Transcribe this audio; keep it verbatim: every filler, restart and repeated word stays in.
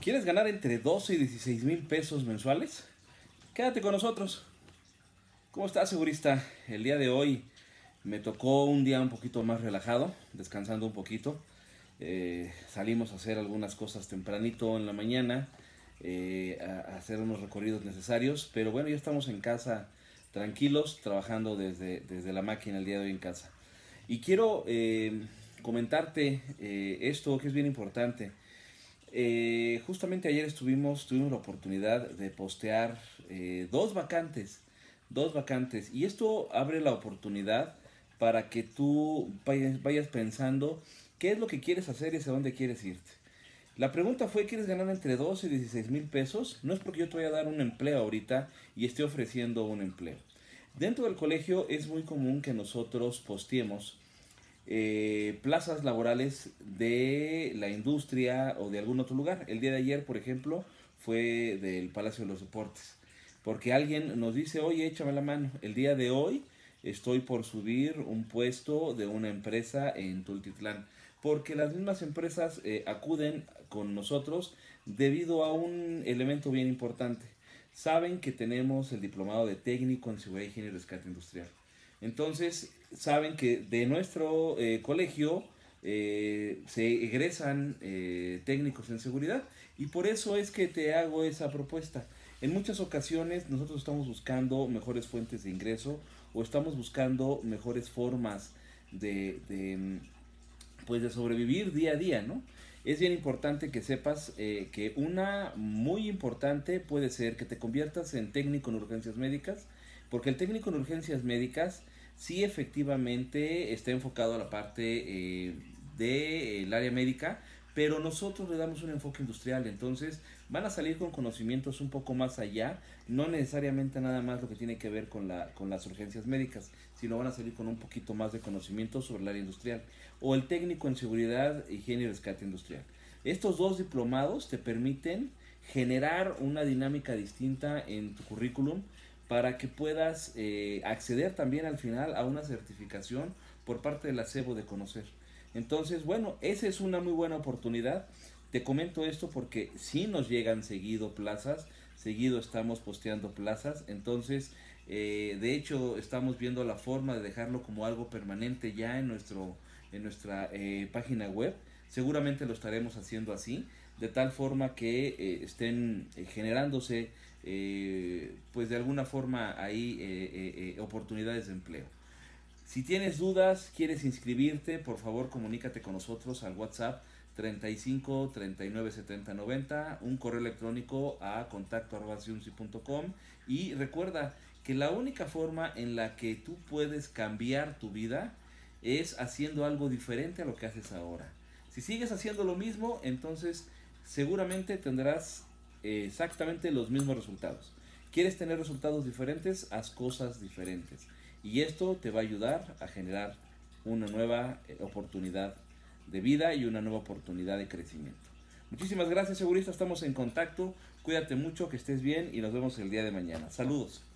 ¿Quieres ganar entre doce y dieciséis mil pesos mensuales? Quédate con nosotros. ¿Cómo estás, segurista? El día de hoy me tocó un día un poquito más relajado, descansando un poquito. Eh, salimos a hacer algunas cosas tempranito en la mañana, eh, a, a hacer unos recorridos necesarios, pero bueno, ya estamos en casa tranquilos, trabajando desde, desde la máquina el día de hoy en casa. Y quiero eh, comentarte eh, esto que es bien importante. Eh, justamente ayer estuvimos, tuvimos la oportunidad de postear eh, dos vacantes, dos vacantes, y esto abre la oportunidad para que tú vayas, vayas pensando qué es lo que quieres hacer y hacia dónde quieres irte. La pregunta fue: ¿quieres ganar entre doce y dieciséis mil pesos? No es porque yo te vaya a dar un empleo ahorita y esté ofreciendo un empleo. Dentro del colegio es muy común que nosotros posteemos eh, plazas laborales de la industria o de algún otro lugar. El día de ayer, por ejemplo, fue del Palacio de los Deportes, porque alguien nos dice: oye, échame la mano. El día de hoy estoy por subir un puesto de una empresa en Tultitlán, porque las mismas empresas eh, acuden con nosotros debido a un elemento bien importante. Saben que tenemos el diplomado de técnico en seguridad, higiene y rescate industrial. Entonces, saben que de nuestro eh, colegio eh, se egresan eh, técnicos en seguridad, y por eso es que te hago esa propuesta. En muchas ocasiones nosotros estamos buscando mejores fuentes de ingreso o estamos buscando mejores formas de, de pues de sobrevivir día a día, ¿no? Es bien importante que sepas eh, que una muy importante puede ser que te conviertas en técnico en urgencias médicas, porque el técnico en urgencias médicas sí efectivamente está enfocado a la parte eh, del área médica, pero nosotros le damos un enfoque industrial. Entonces van a salir con conocimientos un poco más allá, no necesariamente nada más lo que tiene que ver con, la, con las urgencias médicas, sino van a salir con un poquito más de conocimiento sobre el área industrial. O el técnico en seguridad, higiene y rescate industrial. Estos dos diplomados te permiten generar una dinámica distinta en tu currículum para que puedas eh, acceder también al final a una certificación por parte del acebo de conocer. Entonces, bueno, esa es una muy buena oportunidad. Te comento esto porque sí nos llegan seguido plazas, seguido estamos posteando plazas. Entonces, eh, de hecho, estamos viendo la forma de dejarlo como algo permanente ya en, nuestro, en nuestra eh, página web. Seguramente lo estaremos haciendo así, de tal forma que eh, estén eh, generándose eh, pues de alguna forma ahí eh, eh, eh, oportunidades de empleo. Si tienes dudas, quieres inscribirte, por favor comunícate con nosotros al WhatsApp treinta y cinco, treinta y nueve, setenta, noventa, un correo electrónico a contacto arroba ciumsi punto com, y recuerda que la única forma en la que tú puedes cambiar tu vida es haciendo algo diferente a lo que haces ahora. Si sigues haciendo lo mismo, entonces seguramente tendrás eh, exactamente los mismos resultados. ¿Quieres tener resultados diferentes? Haz cosas diferentes. Y esto te va a ayudar a generar una nueva eh, oportunidad de vida y una nueva oportunidad de crecimiento. Muchísimas gracias, segurista. Estamos en contacto. Cuídate mucho, que estés bien y nos vemos el día de mañana. Saludos.